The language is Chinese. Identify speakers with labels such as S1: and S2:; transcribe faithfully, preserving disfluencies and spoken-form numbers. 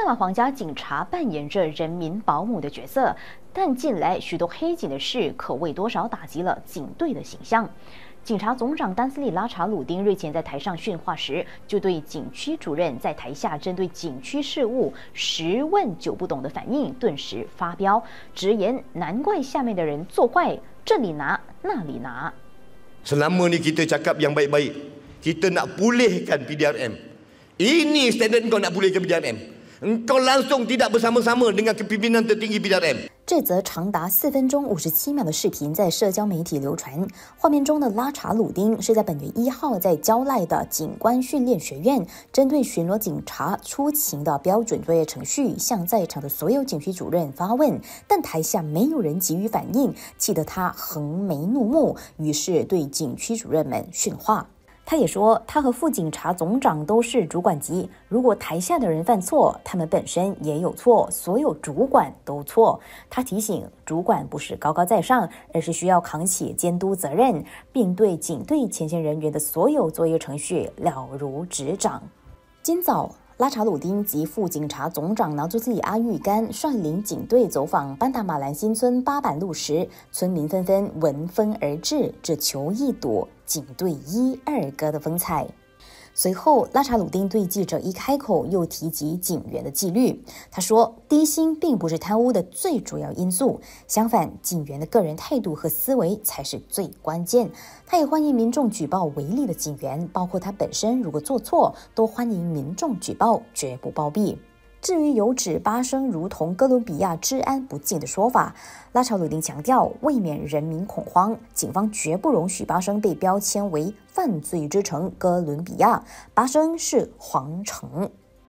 S1: 马皇家警察扮演着人民保姆的角色，但近来许多黑警的事可谓多少打击了警队的形象。警察总长丹斯利拉查鲁丁日前在台上训话时，就对警区主任在台下针对警区事务十问九不懂的反应顿时发飙，直言难怪下面的人作怪，这里拿那里拿。
S2: Selama ni kita cakap yang baik-baik, kita nak pulihkan P D R M. Ini standard kau nak pulihkan P D R M. Engkau langsung tidak bersama-sama dengan kepimpinan tertinggi P D R M。
S3: 这则长达四分钟五十七秒的视频在社交媒体流传。画面中的拉查鲁丁是在本月一号在蕉赖的警官训练学院，针对巡逻警察出勤的标准作业程序，向在场的所有警区主任发问，但台下没有人给予反应，气得他横眉怒目，于是对警区主任们训话。他也说，他和副警察总长都是主管级，如果台下的人犯错，他们本身也有错，所有主管都错。他提醒，主管不是高高在上，而是需要扛起监督责任，并对警队前线人员的所有作业程序了如指掌。今早，拉查鲁丁及副警察总长拿祖斯里阿育甘率领警队走访班达马兰新村八板路时，村民纷纷闻风而至，只求一睹警队一二哥的风采。随后，拉查鲁丁对记者一开口又提及警员的纪律。他说，低薪并不是贪污的最主要因素，相反，警员的个人态度和思维才是最关键。他也欢迎民众举报违例的警员，包括他本身如果做错，都欢迎民众举报，绝不包庇。至于有指巴生如同哥伦比亚治安不敬的说法，拉查鲁丁强调，为免人民恐慌，警方绝不容许巴生被标签为犯罪之城哥伦比亚，巴生是皇城。